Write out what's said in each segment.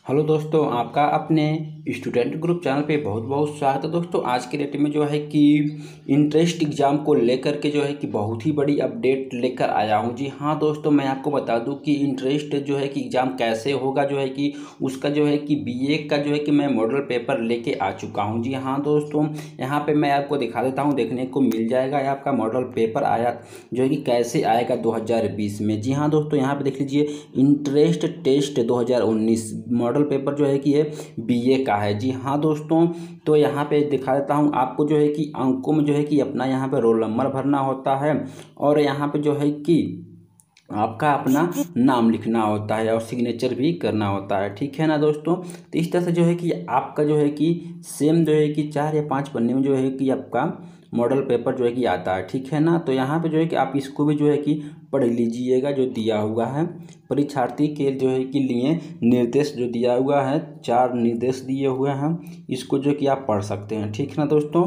Hello दोस्तों, आपका अपने स्टूडेंट ग्रुप चैनल पे बहुत बहुत स्वागत है। दोस्तों आज के डेट में जो है कि इंट्रेंस एग्ज़ाम को लेकर के जो है कि बहुत ही बड़ी अपडेट लेकर आया हूँ। जी हाँ दोस्तों, मैं आपको बता दूँ कि इंट्रेंस जो है कि एग्ज़ाम कैसे होगा, जो है कि उसका जो है कि बीए का जो है कि मैं मॉडल पेपर लेके आ चुका हूँ। जी हाँ दोस्तों, यहाँ पर मैं आपको दिखा देता हूँ, देखने को मिल जाएगा आपका मॉडल पेपर आया जो है कि कैसे आएगा 2020 में। जी हाँ दोस्तों, यहाँ पर देख लीजिए इंट्रेंस टेस्ट 2019 मॉडल पेपर जो है कि ये बीए का है। जी हाँ दोस्तों, तो यहाँ पे दिखा देता हूँ आपको जो है कि अंकों में जो है कि अपना यहाँ पे रोल नंबर भरना होता है और यहाँ पे जो है कि आपका अपना नाम लिखना होता है और सिग्नेचर भी करना होता है। ठीक है ना दोस्तों, तो इस तरह से जो है कि आपका जो है कि सेम जो है कि 4 या 5 पन्ने में जो है कि आपका मॉडल पेपर जो है कि आता है। ठीक है ना, तो यहाँ पे जो है कि आप इसको भी जो है कि पढ़ लीजिएगा जो दिया हुआ है परीक्षार्थी के जो है कि लिए निर्देश जो दिया हुआ है, 4 निर्देश दिए हुए हैं, इसको जो कि आप पढ़ सकते हैं। ठीक है ना दोस्तों,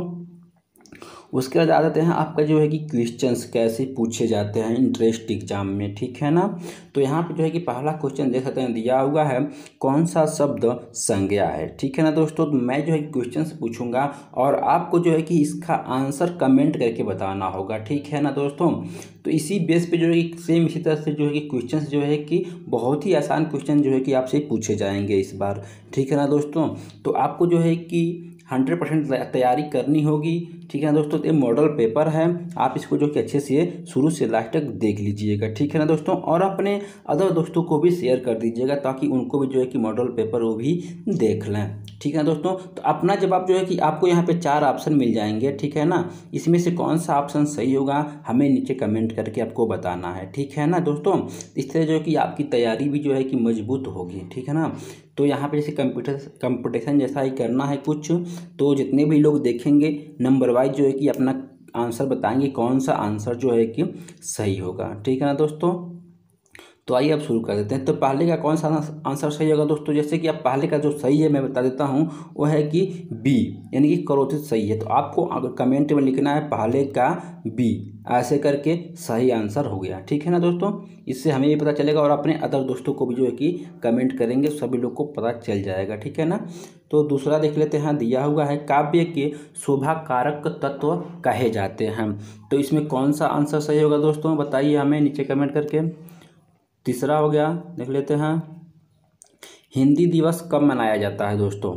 उसके बाद आ जाते हैं आपका जो है कि क्वेश्चंस कैसे पूछे जाते हैं इंट्रेंस एग्जाम में। ठीक है ना, तो यहाँ पे जो है कि पहला क्वेश्चन देख सकते हैं दिया हुआ है, कौन सा शब्द संज्ञा है। ठीक है ना दोस्तों, तो मैं जो है क्वेश्चन पूछूंगा और आपको जो है कि इसका आंसर कमेंट करके बताना होगा। ठीक है ना दोस्तों, तो इसी बेस पे जो है कि सेम इसी तरह से जो है कि क्वेश्चन जो है कि बहुत ही आसान क्वेश्चन जो है कि आपसे पूछे जाएंगे इस बार। ठीक है ना दोस्तों, तो आपको जो है कि 100% तैयारी करनी होगी। ठीक है ना दोस्तों, तो ये मॉडल पेपर है, आप इसको जो कि अच्छे से शुरू से लास्ट तक देख लीजिएगा। ठीक है ना दोस्तों, और अपने अदर दोस्तों को भी शेयर कर दीजिएगा ताकि उनको भी जो है कि मॉडल पेपर वो भी देख लें। ठीक है ना दोस्तों, तो अपना जवाब जो है कि आपको यहाँ पे 4 ऑप्शन मिल जाएंगे। ठीक है ना, इसमें से कौन सा ऑप्शन सही होगा हमें नीचे कमेंट करके आपको बताना है। ठीक है ना दोस्तों, इससे जो है कि आपकी तैयारी भी जो है कि मजबूत होगी। ठीक है ना, तो यहाँ पे जैसे कंपटीशन जैसा ही करना है कुछ, तो जितने भी लोग देखेंगे नंबर वाइज जो है कि अपना आंसर बताएंगे कौन सा आंसर जो है कि सही होगा। ठीक है ना दोस्तों, तो आइए अब शुरू कर देते हैं। तो पहले का कौन सा आंसर सही होगा दोस्तों, जैसे कि आप पहले का जो सही है मैं बता देता हूँ, वो है कि बी यानी कि क्रोधित सही है। तो आपको अगर कमेंट में लिखना है पहले का बी, ऐसे करके सही आंसर हो गया। ठीक है ना दोस्तों, इससे हमें ये पता चलेगा और अपने अदर दोस्तों को भी जो है कि कमेंट करेंगे, सभी लोग को पता चल जाएगा। ठीक है ना, तो दूसरा देख लेते हैं, दिया हुआ है काव्य के शोभा कारक तत्व कहे जाते हैं। तो इसमें कौन सा आंसर सही होगा दोस्तों, बताइए हमें नीचे कमेंट करके। तीसरा हो गया, देख लेते हैं, हिंदी दिवस कब मनाया जाता है दोस्तों।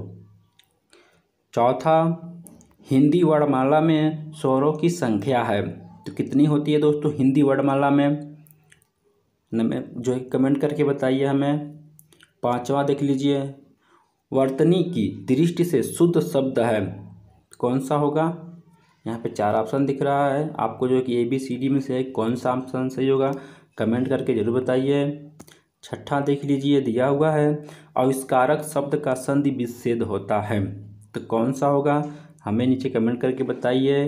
चौथा, हिंदी वर्णमाला में स्वरों की संख्या है तो कितनी होती है दोस्तों हिंदी वर्णमाला में, जो है कमेंट करके बताइए हमें। पांचवा देख लीजिए, वर्तनी की दृष्टि से शुद्ध शब्द है, कौन सा होगा। यहाँ पे 4 ऑप्शन दिख रहा है, आपको जो है कि ABCD में से कौन सा ऑप्शन सही होगा कमेंट करके जरूर बताइए। छठा देख लीजिए, दिया हुआ है, आविष्कारक शब्द का संधि विच्छेद होता है, तो कौन सा होगा हमें नीचे कमेंट करके बताइए,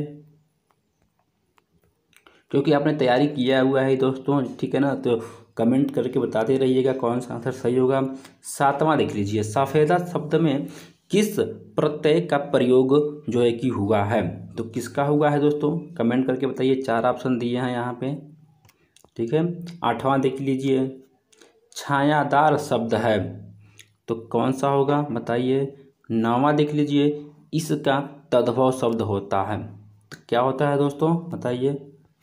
क्योंकि आपने तैयारी किया हुआ है दोस्तों। ठीक है ना, तो कमेंट करके बताते रहिएगा कौन सा आंसर सही होगा। सातवां देख लीजिए, सफेदा शब्द में किस प्रत्यय का प्रयोग जो है कि हुआ है, तो किसका हुआ है दोस्तों कमेंट करके बताइए। 4 ऑप्शन दिए हैं यहाँ पे। ठीक है, आठवां देख लीजिए, छायादार शब्द है, तो कौन सा होगा बताइए। नौवां देख लीजिए, इसका तद्भव शब्द होता है, तो क्या होता है दोस्तों बताइए।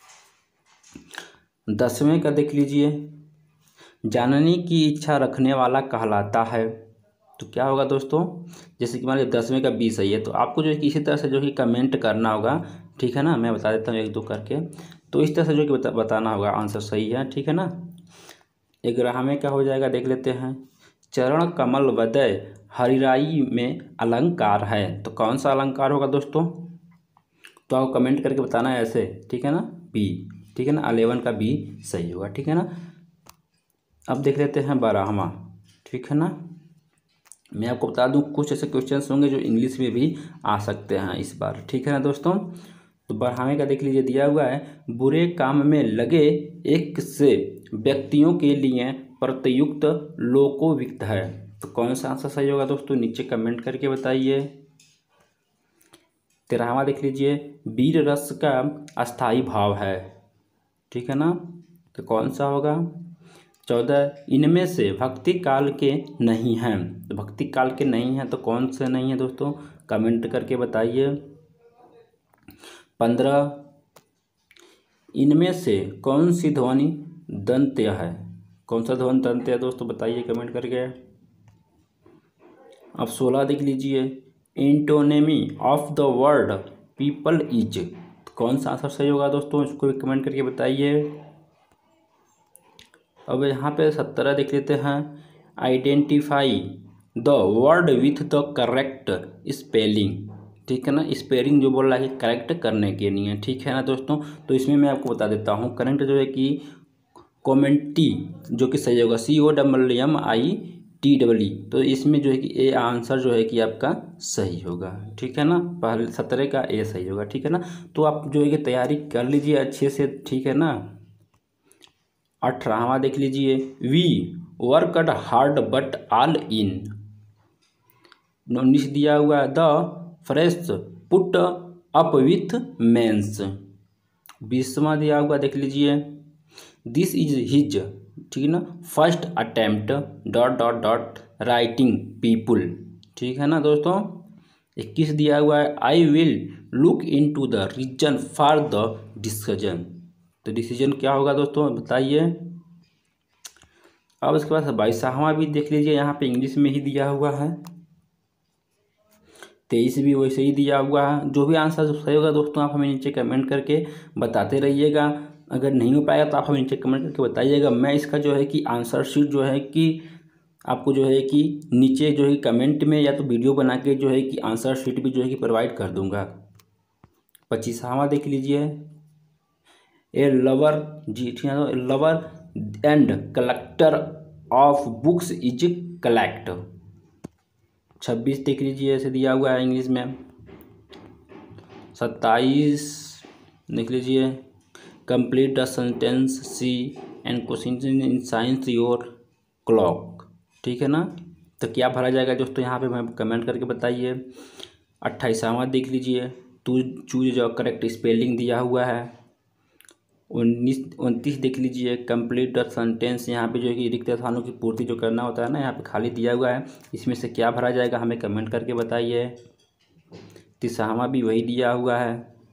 10वें का देख लीजिए, जानने की इच्छा रखने वाला कहलाता है, तो क्या होगा दोस्तों। जैसे कि मान लीजिए 10वें का बी सही है, तो आपको जो है कि इसी तरह से जो है कमेंट करना होगा। ठीक है ना, मैं बता देता हूँ 1-2 करके, तो इस तरह से जो है कि बताना होगा आंसर सही है। ठीक है ना, 11वें का हो जाएगा, देख लेते हैं, चरण कमल वदय हरिराई में अलंकार है, तो कौन सा अलंकार होगा दोस्तों, तो आपको कमेंट करके बताना है ऐसे। ठीक है ना, बी। ठीक है ना, 11 का बी सही होगा। ठीक है ना, अब देख लेते हैं 12वां। ठीक है ना, मैं आपको बता दूं कुछ ऐसे क्वेश्चंस होंगे जो इंग्लिश में भी आ सकते हैं इस बार। ठीक है ना दोस्तों, तो 12वें का देख लीजिए, दिया हुआ है, बुरे काम में लगे एक से व्यक्तियों के लिए प्रत्युक्त लोकोविक्त है, तो कौन सा आंसर सही होगा दोस्तों नीचे कमेंट करके बताइए। 13वां देख लीजिए, वीर रस का अस्थाई भाव है, ठीक है ना, तो कौन सा होगा। 14, इनमें से भक्ति काल के नहीं हैं, तो भक्ति काल के नहीं हैं तो कौन से नहीं है दोस्तों, कमेंट करके बताइए। 15 इनमें से कौन सी ध्वनि दंत्य है, कौन सा ध्वनि दंत्य है दोस्तों, बताइए कमेंट करके। अब 16 देख लीजिए, antonymy of the word people is, कौन सा आंसर सही होगा दोस्तों, इसको भी कमेंट करके बताइए। अब यहाँ पे 17 देख लेते हैं, identify the word with the correct spelling, ठीक है ना। स्पेलिंग जो बोल रहा है करेक्ट करने के लिए, ठीक है ना दोस्तों। तो इसमें मैं आपको बता देता हूँ, करेक्ट जो है कि कॉमेंटी जो कि सही होगा, COMMITEE, तो इसमें जो है कि ए आंसर जो है कि आपका सही होगा, ठीक है ना। पहले 17 का ए सही होगा, ठीक है ना। तो आप जो है कि तैयारी कर लीजिए अच्छे से, ठीक है ना। 18वां देख लीजिए, we worked hard but all in. 19 दिया हुआ है, the fresh put up with men's. 20वां दिया हुआ देख लीजिए, दिस इज हिज, ठीक है ना, first attempt dot dot dot writing people, ठीक है ना दोस्तों। 21 दिया हुआ है, I will look into the reason for the decision, तो डिसीजन क्या होगा दोस्तों बताइए। अब इसके बाद 22वां भी देख लीजिए, यहाँ पे इंग्लिश में ही दिया हुआ है। 23 भी वैसे ही दिया हुआ है। जो भी आंसर सही होगा दोस्तों आप हमें नीचे कमेंट करके बताते रहिएगा। अगर नहीं हो पाएगा तो आप हमें नीचे कमेंट करके बताइएगा। मैं इसका जो है कि आंसर शीट जो है कि आपको जो है कि नीचे जो है कमेंट में या तो वीडियो बना के जो है कि आंसर शीट भी जो है कि प्रोवाइड कर दूंगा। 25वां देख लीजिए, ए लवर, जी ठीक है, lover and collector of books is collect. 26 देख लीजिए, ऐसे दिया हुआ है इंग्लिश में। 27 देख लीजिए, complete the sentence see and question in science your clock, ठीक है ना। तो क्या भरा जाएगा दोस्तों यहाँ पे मैं कमेंट करके बताइए। 28वां देख लीजिए, टू चूज जो करेक्ट स्पेलिंग दिया हुआ है। 29 देख लीजिए, कंप्लीट द सेंटेंस, यहाँ पे जो है कि रिक्त स्थानों की पूर्ति जो करना होता है ना, यहाँ पे खाली दिया हुआ है, इसमें से क्या भरा जाएगा हमें कमेंट करके बताइए। 30वां भी वही दिया हुआ है।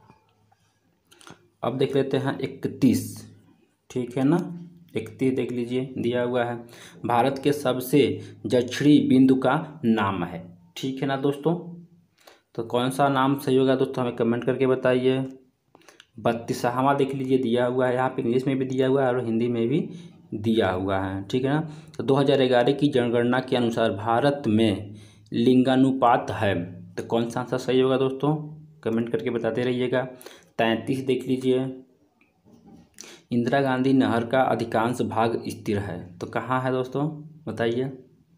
अब देख लेते हैं 31, ठीक है ना। 31 देख लीजिए, दिया हुआ है, भारत के सबसे दक्षिणी बिंदु का नाम है, ठीक है ना दोस्तों। तो कौन सा नाम सही होगा दोस्तों हमें कमेंट करके बताइए। 32वां देख लीजिए, दिया हुआ है, यहाँ पे इंग्लिश में भी दिया हुआ है और हिंदी में भी दिया हुआ है, ठीक है ना। तो 2011 की जनगणना के अनुसार भारत में लिंगानुपात है, तो कौन सा आंसर सही होगा दोस्तों कमेंट करके बताते रहिएगा। 33 देख लीजिए, इंदिरा गांधी नहर का अधिकांश भाग स्थिर है, तो कहाँ है दोस्तों बताइए।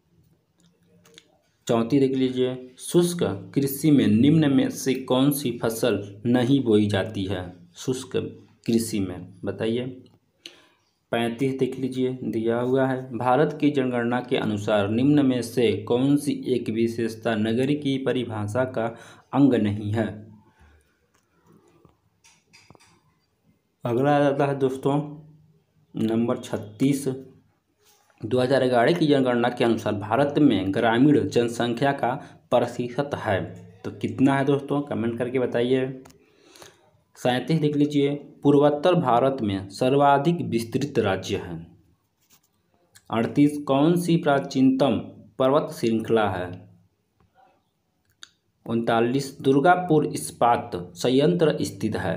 34 देख लीजिए, शुष्क कृषि में निम्न में से कौन सी फसल नहीं बोई जाती है, शुष्क कृषि में बताइए। 35 देख लीजिए, दिया हुआ है, भारत की जनगणना के अनुसार निम्न में से कौन सी एक विशेषता नगरी की परिभाषा का अंग नहीं है। अगला आ जाता है दोस्तों नंबर 36, 2011 की जनगणना के अनुसार भारत में ग्रामीण जनसंख्या का प्रतिशत है, तो कितना है दोस्तों कमेंट करके बताइए। 37 देख लीजिए, पूर्वोत्तर भारत में सर्वाधिक विस्तृत राज्य है। 38 कौन सी प्राचीनतम पर्वत श्रृंखला है। 39 दुर्गापुर इस्पात संयंत्र स्थित है।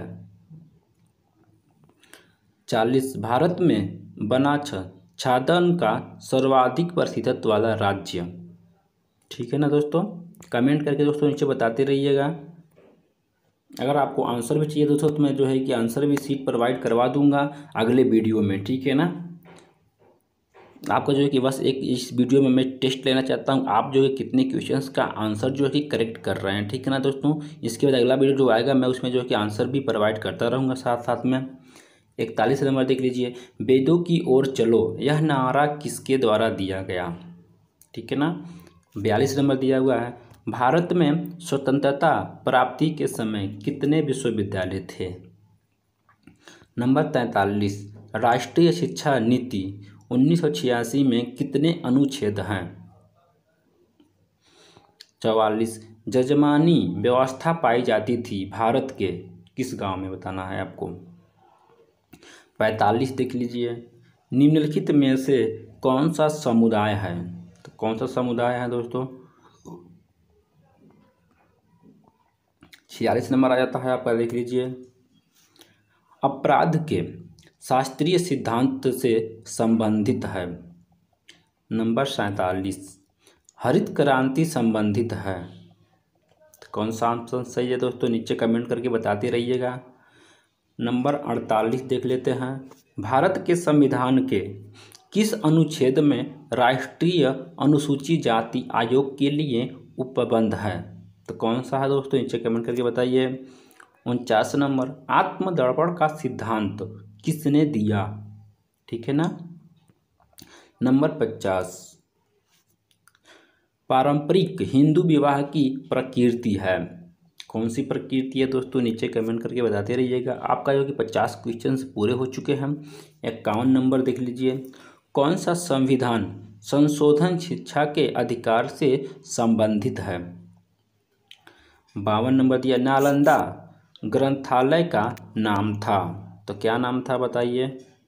40 भारत में बना छादन का सर्वाधिक प्रतिशत वाला राज्य, ठीक है ना दोस्तों। कमेंट करके दोस्तों नीचे बताते रहिएगा। अगर आपको आंसर भी चाहिए दोस्तों तो मैं जो है कि आंसर भी सीट प्रोवाइड करवा दूंगा अगले वीडियो में, ठीक है ना। आपका जो है कि बस एक इस वीडियो में मैं टेस्ट लेना चाहता हूं, आप जो है कितने क्वेश्चंस का आंसर जो है कि करेक्ट कर रहे हैं, ठीक है ना दोस्तों। इसके बाद अगला वीडियो जो आएगा मैं उसमें जो है कि आंसर भी प्रोवाइड करता रहूँगा साथ साथ में। 41 नंबर देख लीजिए, वेदों की ओर चलो यह नारा किसके द्वारा दिया गया, ठीक है ना। 42 नंबर दिया हुआ है, भारत में स्वतंत्रता प्राप्ति के समय कितने विश्वविद्यालय थे। नंबर 43, राष्ट्रीय शिक्षा नीति 1986 में कितने अनुच्छेद हैं। 44 जजमानी व्यवस्था पाई जाती थी भारत के किस गांव में, बताना है आपको। 45 देख लीजिए, निम्नलिखित में से कौन सा समुदाय है, तो कौन सा समुदाय है दोस्तों। 46 नंबर आ जाता है आपका, देख लीजिए। अपराध के शास्त्रीय सिद्धांत से संबंधित है। नंबर 47 हरित क्रांति संबंधित है। तो कौन सा आंसर सही है दोस्तों, नीचे कमेंट करके बताते रहिएगा। नंबर 48 देख लेते हैं, भारत के संविधान के किस अनुच्छेद में राष्ट्रीय अनुसूची जाति आयोग के लिए उपबंध है, तो कौन सा है दोस्तों, नीचे कमेंट करके बताइए। 49 नंबर आत्मदर्पण का सिद्धांत किसने दिया, ठीक है ना। नंबर 50 पारंपरिक हिंदू विवाह की प्रकृति है, कौन सी प्रकृति है दोस्तों, नीचे कमेंट करके बताते रहिएगा। आपका जो कि 50 क्वेश्चन पूरे हो चुके हैं। 51 नंबर देख लीजिए, कौन सा संविधान संशोधन शिक्षा के अधिकार से संबंधित है। 52 नंबर दिया, नालंदा ग्रंथालय का नाम था, तो क्या नाम था बताइए।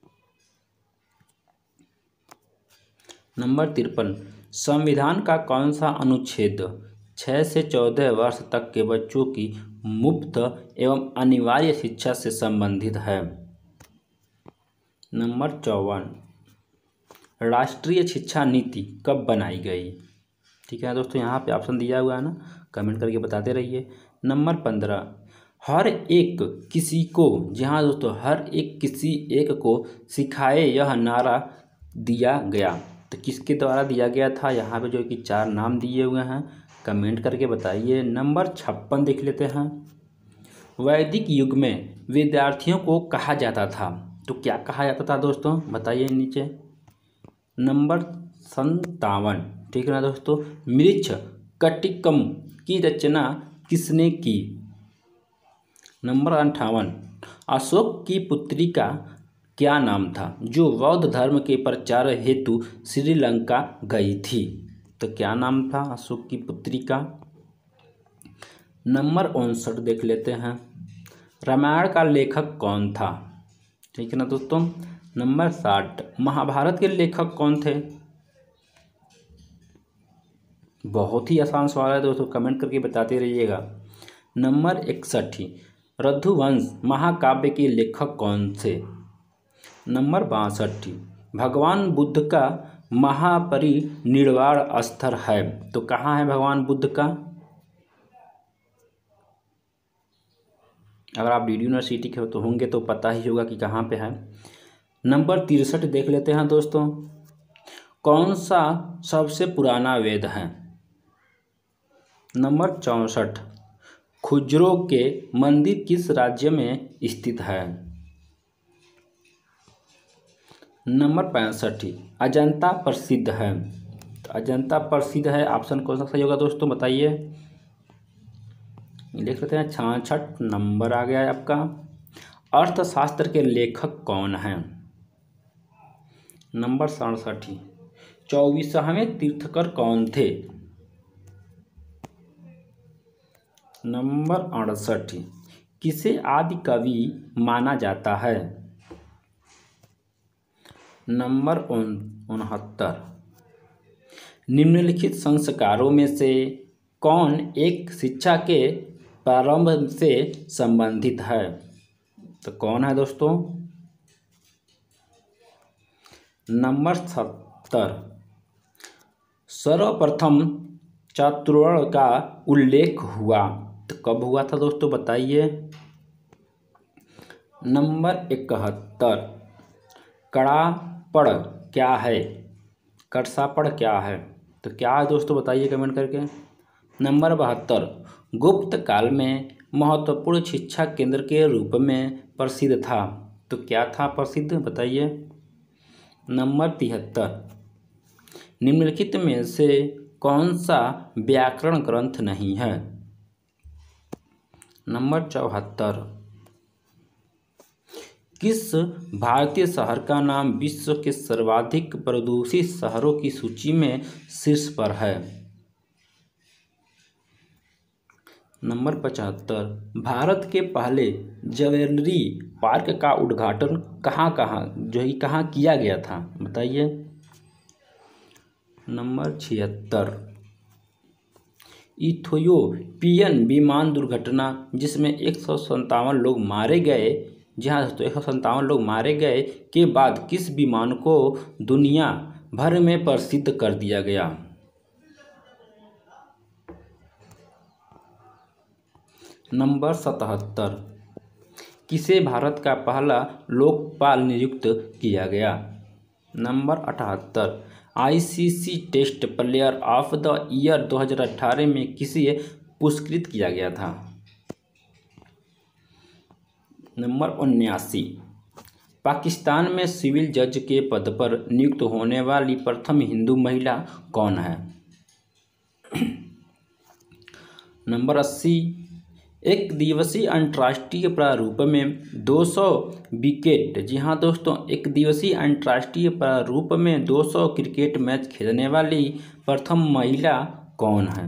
नंबर 53 संविधान का कौन सा अनुच्छेद 6 से 14 वर्ष तक के बच्चों की मुफ्त एवं अनिवार्य शिक्षा से संबंधित है। नंबर 54 राष्ट्रीय शिक्षा नीति कब बनाई गई, ठीक है दोस्तों, यहाँ पे ऑप्शन दिया हुआ है ना, कमेंट करके बताते रहिए। नंबर 15 हर एक किसी को, जी हाँ दोस्तों, हर एक किसी एक को सिखाए यह नारा दिया गया, तो किसके द्वारा दिया गया था, यहाँ पे जो कि 4 नाम दिए हुए हैं, कमेंट करके बताइए। नंबर 56 देख लेते हैं, वैदिक युग में विद्यार्थियों को कहा जाता था, तो क्या कहा जाता था दोस्तों, बताइए नीचे। नंबर 57, ठीक है ना दोस्तों, मृच्छ कटिकम की रचना किसने की। नंबर 58 अशोक की पुत्री का क्या नाम था जो बौद्ध धर्म के प्रचार हेतु श्रीलंका गई थी, तो क्या नाम था अशोक की पुत्री का। नंबर 59 देख लेते हैं, रामायण का लेखक कौन था, ठीक है ना दोस्तों। नंबर 60 महाभारत के लेखक कौन थे, बहुत ही आसान सवाल है दोस्तों, कमेंट करके बताते रहिएगा। नंबर 61 रघुवंश महाकाव्य के लेखक कौन थे। नंबर 62 भगवान बुद्ध का महापरिनिर्वाण स्थल है, तो कहाँ है भगवान बुद्ध का। अगर आप डीडी यूनिवर्सिटी के तो होंगे तो पता ही होगा कि कहाँ पे है। नंबर 63 देख लेते हैं दोस्तों, कौन सा सबसे पुराना वेद है। नंबर 64 खुजरो के मंदिर किस राज्य में स्थित है। नंबर 65 अजंता प्रसिद्ध है, तो अजंता प्रसिद्ध है, ऑप्शन कौन सा सही होगा दोस्तों, बताइए। देख लेते हैं, 66 नंबर आ गया है आपका। अर्थशास्त्र के लेखक कौन हैं। नंबर 67 24वें तीर्थंकर कौन थे। नंबर 68 किसे आदि कवि माना जाता है। नंबर 69 निम्नलिखित संस्कारों में से कौन एक शिक्षा के प्रारंभ से संबंधित है, तो कौन है दोस्तों। नंबर 70 सर्वप्रथम चातुर्वर्ण का उल्लेख हुआ, तो कब हुआ था दोस्तों, बताइए। नंबर 71 कड़ापड़ क्या है, कड़सापड़ क्या है, तो क्या है दोस्तों, बताइए कमेंट करके। नंबर 72 गुप्त काल में महत्वपूर्ण शिक्षा केंद्र के रूप में प्रसिद्ध था, तो क्या था प्रसिद्ध, बताइए। नंबर 73 निम्नलिखित में से कौन सा व्याकरण ग्रंथ नहीं है। नंबर 74 किस भारतीय शहर का नाम विश्व के सर्वाधिक प्रदूषित शहरों की सूची में शीर्ष पर है। नंबर 75, भारत के पहले ज्वेलरी पार्क का उद्घाटन कहाँ किया गया था, बताइए। नंबर 76, इथियोपियन विमान दुर्घटना जिसमें 157 लोग मारे गए, जी हाँ दोस्तों 157 लोग मारे गए के बाद किस विमान को दुनिया भर में प्रसिद्ध कर दिया गया। नंबर 77, किसे भारत का पहला लोकपाल नियुक्त किया गया। Number 78, ICC test player of the year 2018 में किसे पुरस्कृत किया गया था। नंबर 79, पाकिस्तान में सिविल जज के पद पर नियुक्त होने वाली प्रथम हिंदू महिला कौन है। नंबर 80, एक दिवसीय अंतर्राष्ट्रीय प्रारूप में 200 विकेट, जी हाँ दोस्तों एक दिवसीय अंतर्राष्ट्रीय प्रारूप में 200 क्रिकेट मैच खेलने वाली प्रथम महिला कौन है।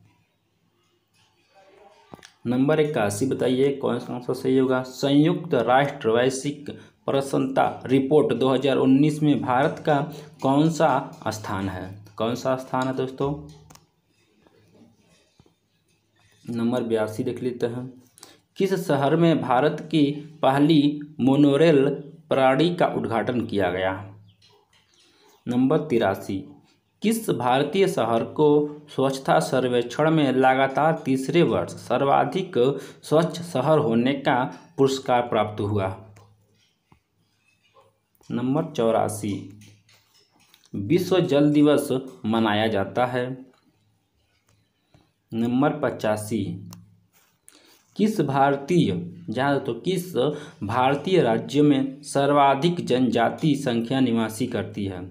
नंबर 81, बताइए कौन सा सही होगा। संयुक्त राष्ट्र वैश्विक प्रसन्नता रिपोर्ट 2019 में भारत का कौन सा स्थान है, कौन सा स्थान है दोस्तों। नंबर 82 देख लेते हैं, किस शहर में भारत की पहली मोनोरेल प्रणाली का उद्घाटन किया गया। नंबर 83, किस भारतीय शहर को स्वच्छता सर्वेक्षण में लगातार तीसरे वर्ष सर्वाधिक स्वच्छ शहर होने का पुरस्कार प्राप्त हुआ। नंबर 84, विश्व जल दिवस मनाया जाता है। नंबर 85, किस भारतीय राज्य में सर्वाधिक जनजाति संख्या निवासी करती है।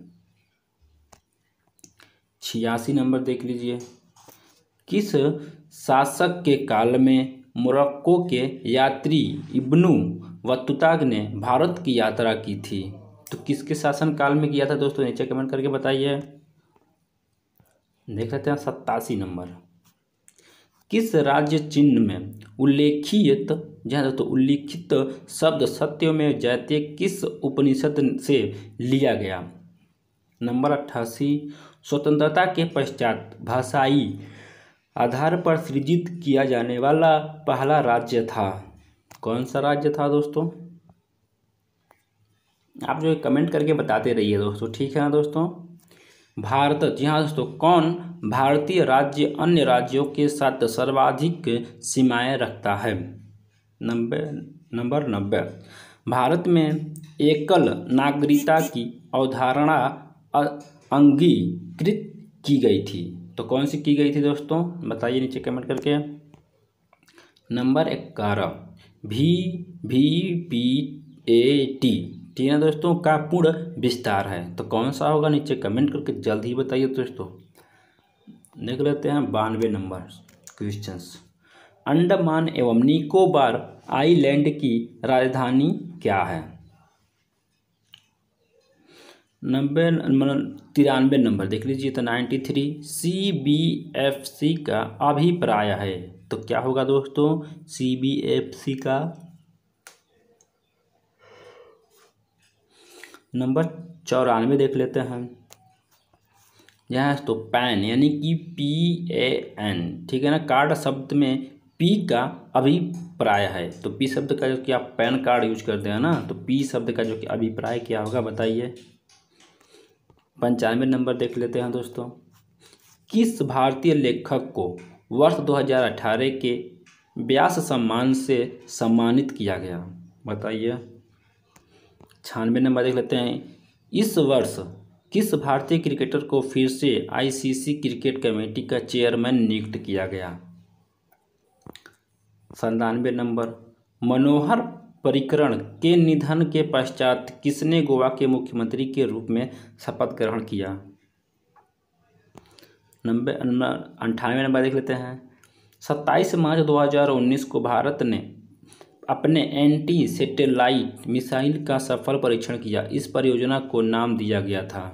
86 नंबर देख लीजिए, किस शासक के काल में मोरक्को के यात्री इब्नु बतूता ने भारत की यात्रा की थी। तो किसके शासन काल में किया था दोस्तों, नीचे कमेंट करके बताइए। देख लेते हैं 87 नंबर, किस राज्य चिन्ह में उल्लिखित शब्द सत्यमेव जयते किस उपनिषद से लिया गया। नंबर 88, स्वतंत्रता के पश्चात भाषाई आधार पर सृजित किया जाने वाला पहला राज्य था, कौन सा राज्य था दोस्तों। आप जो कमेंट करके बताते रहिए दोस्तों, ठीक है ना दोस्तों। भारत, जी हाँ दोस्तों, कौन भारतीय राज्य अन्य राज्यों के साथ सर्वाधिक सीमाएं रखता है। नंबर 90, भारत में एकल नागरिकता की अवधारणा अंगीकृत की गई थी, तो कौन सी की गई थी दोस्तों, बताइए नीचे कमेंट करके। नंबर 11, VVPAT, ठीक है दोस्तों, का पूर्ण विस्तार है, तो कौन सा होगा, नीचे कमेंट करके जल्द ही बताइए दोस्तों। देख लेते हैं 92 नंबर क्वेश्चंस, अंडमान एवं निकोबार आइलैंड की राजधानी क्या है। 93 नंबर देख लीजिए, तो 93, CBFC का अभिप्राय है, तो क्या होगा दोस्तों CBFC का। नंबर 94 देख लेते हैं, यहाँ तो पैन यानी कि PAN, ठीक है ना, कार्ड शब्द में P का अभिप्राय है, तो P शब्द का जो कि आप पैन कार्ड यूज करते हैं ना, तो P शब्द का जो कि अभिप्राय क्या होगा बताइए। 95 नंबर देख लेते हैं दोस्तों, किस भारतीय लेखक को वर्ष 2018 के व्यास सम्मान से सम्मानित किया गया, बताइए। 96 नंबर देख लेते हैं, इस वर्ष किस भारतीय क्रिकेटर को फिर से ICC क्रिकेट कमेटी का चेयरमैन नियुक्त किया गया। 97 नंबर, मनोहर पर्रिकर के निधन के पश्चात किसने गोवा के मुख्यमंत्री के रूप में शपथ ग्रहण किया। 98 नंबर देख लेते हैं, 27 मार्च 2019 को भारत ने अपने एंटी सैटेलाइट मिसाइल का सफल परीक्षण किया, इस परियोजना को नाम दिया गया था।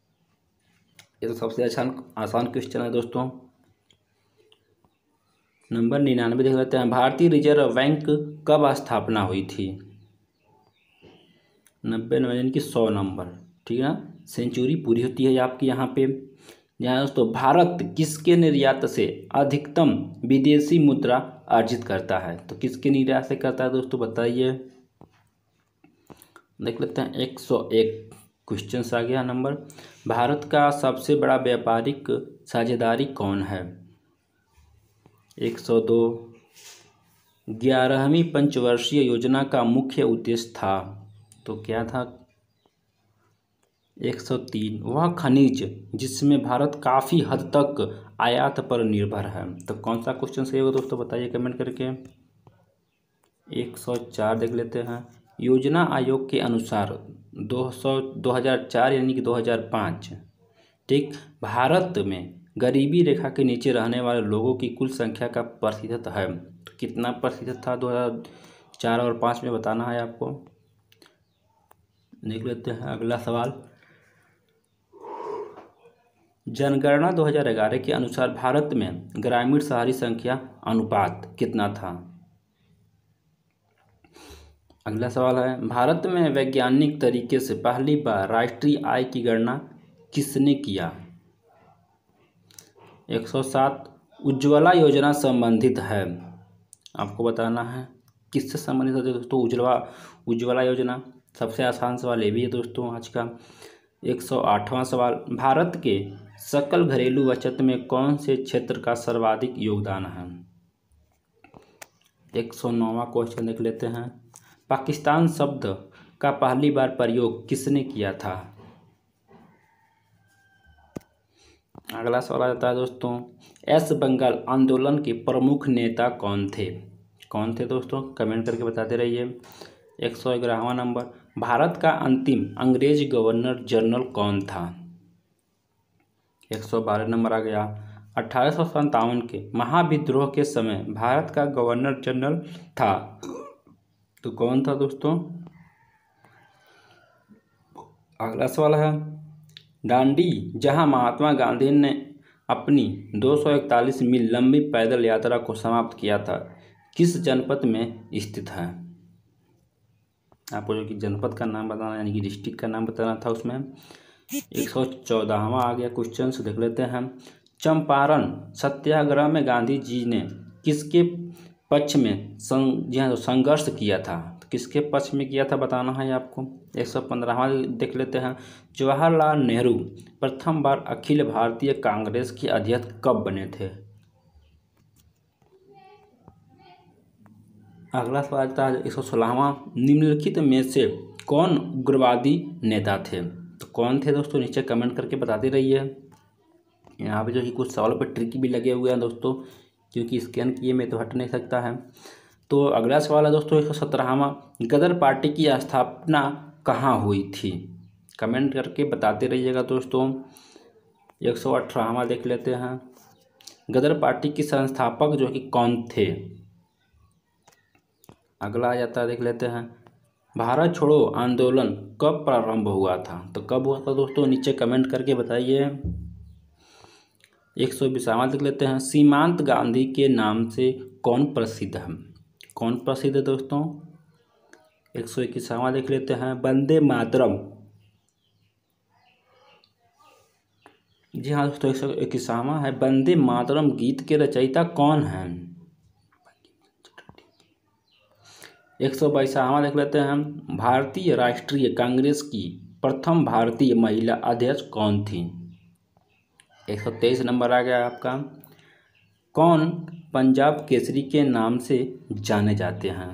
ये तो सबसे आसान क्वेश्चन है दोस्तों। नंबर 99 देख लेते हैं। भारतीय रिजर्व बैंक कब स्थापना हुई थी? 90 नंबर यानी कि 100 नंबर, ठीक है ना। सेंचुरी पूरी होती है आपकी यहाँ पे। यहाँ दोस्तों, भारत किसके निर्यात से अधिकतम विदेशी मुद्रा अर्जित करता है? तो किसके निर्यात से करता है दोस्तों, बताइए। देख लेते हैं 101 क्वेश्चन आ गया नंबर। भारत का सबसे बड़ा व्यापारिक साझेदारी कौन है? 102। 11वीं पंचवर्षीय योजना का मुख्य उद्देश्य था, तो क्या था? 103। वह खनिज जिसमें भारत काफ़ी हद तक आयात पर निर्भर है, तो कौन सा क्वेश्चन सही होगा दोस्तों, बताइए कमेंट करके। 104 देख लेते हैं। योजना आयोग के अनुसार 2004 यानी कि 2005, ठीक, भारत में गरीबी रेखा के नीचे रहने वाले लोगों की कुल संख्या का प्रतिशत है, तो कितना प्रतिशत था 2004 और 2005 में, बताना है आपको। देख लेते हैं अगला सवाल। जनगणना 2011 के अनुसार भारत में ग्रामीण शहरी संख्या अनुपात कितना था? अगला सवाल है, भारत में वैज्ञानिक तरीके से पहली बार राष्ट्रीय आय की गणना किसने किया? 107। उज्ज्वला योजना संबंधित है, आपको बताना है किससे संबंधित है दोस्तों। उज्ज्वला योजना, सबसे आसान सवाल ये भी है दोस्तों आज का। 108वां सवाल, भारत के सकल घरेलू बचत में कौन से क्षेत्र का सर्वाधिक योगदान है? 109वां क्वेश्चन देख लेते हैं। पाकिस्तान शब्द का पहली बार प्रयोग किसने किया था? अगला सवाल आ जाता है दोस्तों, एस बंगाल आंदोलन के प्रमुख नेता कौन थे? कौन थे दोस्तों, कमेंट करके बताते रहिए। 111वां नंबर, भारत का अंतिम अंग्रेज गवर्नर जनरल कौन था? 112 नंबर आ गया। 1857 के महाविद्रोह के समय भारत का गवर्नर जनरल था, तो कौन था दोस्तों? अगला सवाल है, दांडी जहां महात्मा गांधी ने अपनी 241 मील लंबी पैदल यात्रा को समाप्त किया था, किस जनपद में स्थित है? आपको जो कि जनपद का नाम बताना यानी कि डिस्ट्रिक्ट का नाम बताना था उसमें। 114वां आ गया क्वेश्चन, देख लेते हैं। चंपारण सत्याग्रह में गांधी जी ने किसके पक्ष में संघर्ष किया था? तो किसके पक्ष में किया था बताना है आपको। 115वां देख लेते हैं। जवाहरलाल नेहरू प्रथम बार अखिल भारतीय कांग्रेस के अध्यक्ष कब बने थे? अगला सवाल आता है 116वां, निम्नलिखित में से कौन उग्रवादी नेता थे? तो कौन थे दोस्तों, नीचे कमेंट करके बताते रहिए। यहाँ पे जो कि कुछ सवालों पर ट्रिक भी लगे हुए हैं दोस्तों, क्योंकि स्कैन किए में तो हट नहीं सकता है। तो अगला सवाल है दोस्तों 117वां, गदर पार्टी की स्थापना कहाँ हुई थी? कमेंट करके बताते रहिएगा दोस्तों। 118वां देख लेते हैं। गदर पार्टी के संस्थापक जो कि कौन थे? अगला आ जाता है, देख लेते हैं। भारत छोड़ो आंदोलन कब प्रारंभ हुआ था? तो कब हुआ था दोस्तों, नीचे कमेंट करके बताइए। 120वां देख लेते हैं। सीमांत गांधी के नाम से कौन प्रसिद्ध है? कौन प्रसिद्ध है दोस्तों? 121वां देख लेते हैं। वंदे मातरम, जी हाँ दोस्तों 121वां है। वंदे मातरम गीत के रचयिता कौन है? 122वां देख लेते हैं। भारतीय राष्ट्रीय कांग्रेस की प्रथम भारतीय महिला अध्यक्ष कौन थी? 123 नंबर आ गया आपका। कौन पंजाब केसरी के नाम से जाने जाते हैं?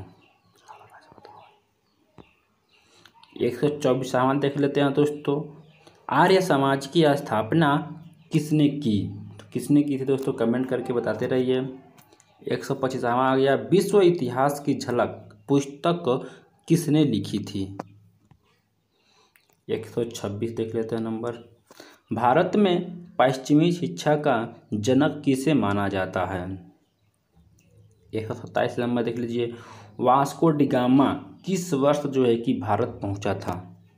124वां देख लेते हैं दोस्तों। आर्य समाज की स्थापना किसने की? तो किसने की थी दोस्तों, कमेंट करके बताते रहिए। 125वां आ गया। विश्व इतिहास की झलक पुस्तक किसने लिखी थी? 126 देख लेते हैं नंबर। भारत में पश्चिमी शिक्षा का जनक किसे माना जाता है? 127 नंबर देख लीजिए। वास्को डिगामा किस वर्ष जो है कि भारत पहुंचा था?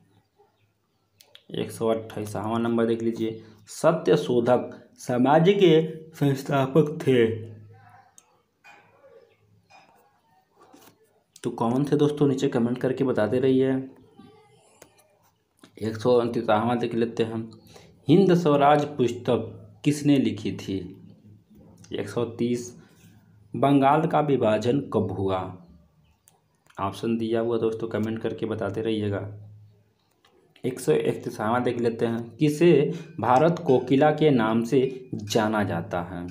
128वां नंबर देख लीजिए। सत्य शोधक समाज के संस्थापक थे? तो कौन थे दोस्तों, नीचे कमेंट करके बताते रहिए। 129वां देख लेते हैं। हिंद स्वराज पुस्तक किसने लिखी थी? 130। बंगाल का विभाजन कब हुआ? ऑप्शन दिया हुआ दोस्तों, कमेंट करके बताते रहिएगा। 131वां देख लेते हैं। किसे भारत कोकिला के नाम से जाना जाता है?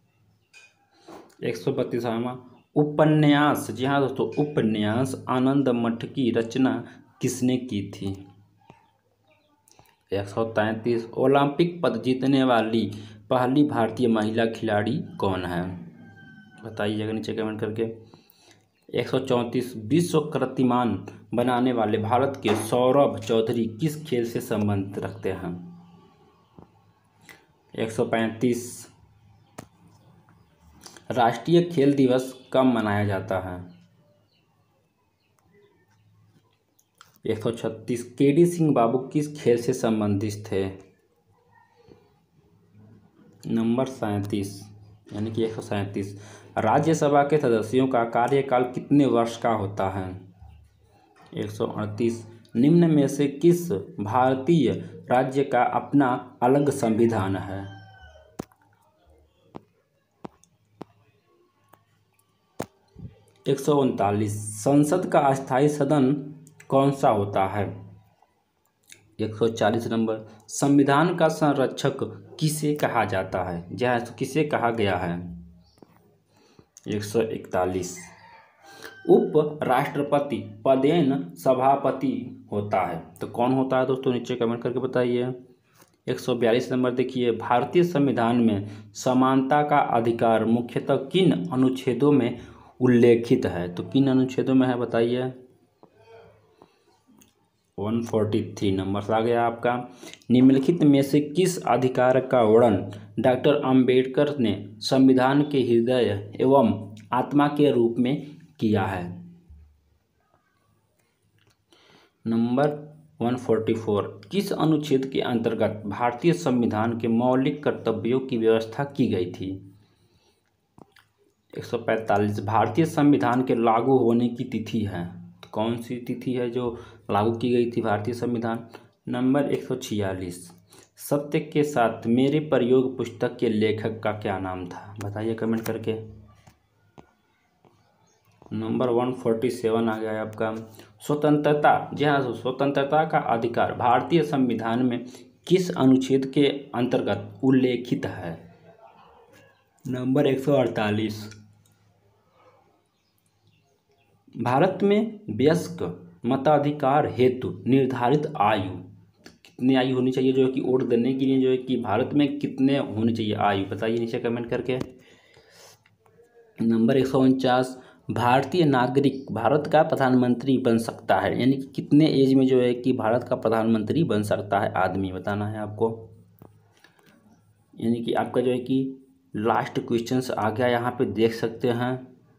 132वां। उपन्यास, जी हाँ दोस्तों, उपन्यास आनंद मठ की रचना किसने की थी? 133। ओलंपिक पदक जीतने वाली पहली भारतीय महिला खिलाड़ी कौन है? बताइएगा नीचे कमेंट करके। 134। विश्व कीर्तिमान बनाने वाले भारत के सौरभ चौधरी किस खेल से संबंध रखते हैं? 135। राष्ट्रीय खेल दिवस कब मनाया जाता है? 136। केडी सिंह बाबू किस खेल से संबंधित थे? नंबर 37 यानी कि 137। राज्यसभा के सदस्यों का कार्यकाल कितने वर्ष का होता है? 138। निम्न में से किस भारतीय राज्य का अपना अलग संविधान है? 139। संसद का अस्थायी सदन कौन सा होता है? 140 नंबर। संविधान का संरक्षक किसे कहा जाता है? जहाँ किसे कहा गया है? 141। उप राष्ट्रपति पदेन सभापति होता है, तो कौन होता है दोस्तों, नीचे कमेंट करके बताइए। 142 नंबर देखिए। भारतीय संविधान में समानता का अधिकार मुख्यतः किन अनुच्छेदों में उल्लेखित है? तो किन अनुच्छेदों में है बताइए। 143 नंबर आ गया आपका। निम्नलिखित में से किस अधिकार का वर्णन डॉक्टर अंबेडकर ने संविधान के हृदय एवं आत्मा के रूप में किया है? नंबर 144। किस अनुच्छेद के अंतर्गत भारतीय संविधान के मौलिक कर्तव्यों की व्यवस्था की गई थी? 145। भारतीय संविधान के लागू होने की तिथि है, तो कौन सी तिथि है जो लागू की गई थी भारतीय संविधान? नंबर 146। सत्य के साथ मेरे प्रयोग पुस्तक के लेखक का क्या नाम था? बताइए कमेंट करके। नंबर 147 आ गया आपका। स्वतंत्रता, जी हाँ, स्वतंत्रता का अधिकार भारतीय संविधान में किस अनुच्छेद के अंतर्गत उल्लेखित है? नंबर 148। भारत में वयस्क मताधिकार हेतु निर्धारित आयु कितनी आयु होनी चाहिए, जो है कि वोट देने के लिए, जो है कि भारत में कितने होनी चाहिए आयु? बताइए नीचे कमेंट करके। नंबर 149। भारतीय नागरिक भारत का प्रधानमंत्री बन सकता है, यानी कि कितने एज में जो है कि भारत का प्रधानमंत्री बन सकता है आदमी, बताना है आपको। यानी कि आपका जो है कि लास्ट क्वेश्चंस आ गया, यहाँ पे देख सकते हैं।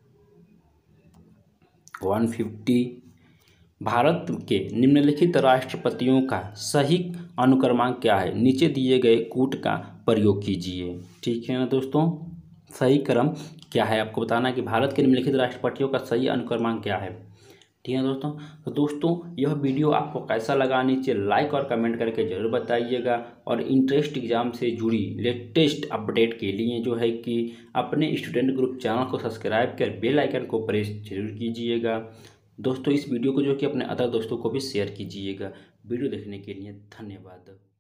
150। भारत के निम्नलिखित राष्ट्रपतियों का सही अनुक्रमांक क्या है? नीचे दिए गए कूट का प्रयोग कीजिए। ठीक है ना दोस्तों, सही क्रम क्या है आपको बताना है कि भारत के निम्नलिखित राष्ट्रपतियों का सही अनुक्रमांक क्या है। ठीक है दोस्तों, तो दोस्तों यह वीडियो आपको कैसा लगा नीचे लाइक और कमेंट करके ज़रूर बताइएगा। और इंटरेस्ट एग्जाम से जुड़ी लेटेस्ट अपडेट के लिए जो है कि अपने स्टूडेंट ग्रुप चैनल को सब्सक्राइब कर बेल आइकन को प्रेस जरूर कीजिएगा। दोस्तों इस वीडियो को जो कि अपने अदर दोस्तों को भी शेयर कीजिएगा। वीडियो देखने के लिए धन्यवाद।